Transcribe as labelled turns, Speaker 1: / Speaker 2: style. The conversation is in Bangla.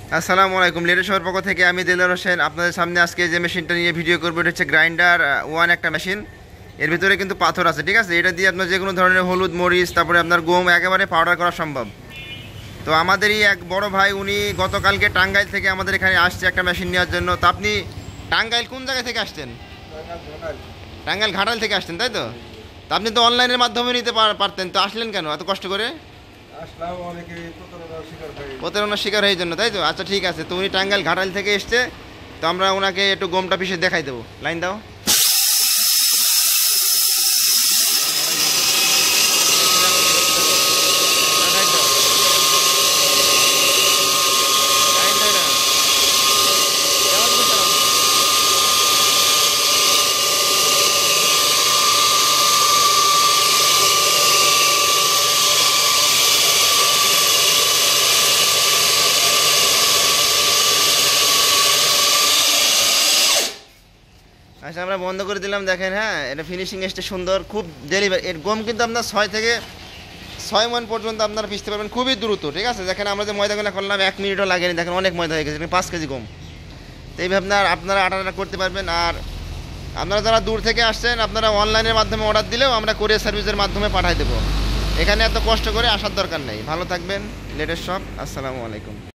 Speaker 1: আসসালামু আলাইকুম। লেটেস্ট শহর পক্ষ থেকে আমি দেলোয়ার হোসেন আপনাদের সামনে আজকে যে মেশিনটা নিয়ে ভিডিও করবো এটা হচ্ছে গ্রাইন্ডার ওয়ান একটা মেশিন। এর ভিতরে কিন্তু পাথর আছে, ঠিক আছে। এটা দিয়ে আপনার যে কোনো ধরনের হলুদ মরিচ তারপরে আপনার গম একেবারে পাউডার করা সম্ভব। তো আমাদেরই এক বড় ভাই উনি গতকালকে টাঙ্গাইল থেকে আমাদের এখানে আসছে একটা মেশিন নেওয়ার জন্য। তো আপনি টাঙ্গাইল কোন জায়গা থেকে আসছেন? টাঙ্গাইল ঘাটাল থেকে আসছেন, তাই তো? তো আপনি তো অনলাইনের মাধ্যমে নিতে পারতেন, তো আসলেন কেন এত কষ্ট করে? প্রতারণার শিকার হয়ে জন্য, তাই তো? আচ্ছা ঠিক আছে, তো উনি টাঙ্গাইল ঘাটাল থেকে এসছে। তো আমরা ওনাকে একটু গমটা পিষে দেখাই দেবো। লাইন দাও। আচ্ছা আমরা বন্ধ করে দিলাম, দেখেন। হ্যাঁ, এটা ফিনিশিং এসছে সুন্দর, খুব ডেলিভারি। এর গম কিন্তু আপনার 6 থেকে 6 মণ পর্যন্ত আপনারা পিষতে পারবেন খুবই দ্রুত, ঠিক আছে। দেখেন আমরা যে ময়দাগুলো করলাম 1 মিনিটও লাগেনি, দেখেন অনেক ময়দা হয়ে গেছে, 5 কেজি গম। তো এইভাবে আপনারা আটা করতে পারবেন। আর আপনারা যারা দূর থেকে আসছেন আপনারা অনলাইনের মাধ্যমে অর্ডার দিলেও আমরা কুরিয়ার সার্ভিসের মাধ্যমে পাঠিয়ে দেবো। এখানে এত কষ্ট করে আসার দরকার নেই। ভালো থাকবেন। Latest shop. আসসালামু আলাইকুম।